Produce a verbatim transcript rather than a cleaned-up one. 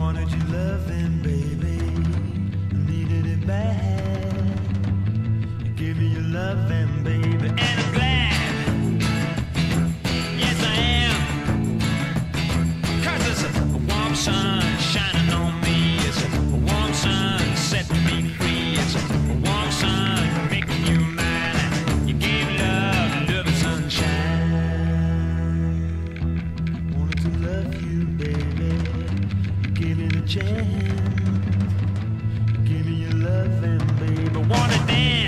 wanted your loving, baby. I needed it bad. You gave me your loving, baby, and I'm glad. Yes, I am. 'Cause it's a warm sun shining on me. It's a warm sun setting me free. It's a warm sun making you mine. You gave love, love and sunshine. Wanted to love you, baby. You gave me the chance. You gave me your loving, baby. Wanna dance.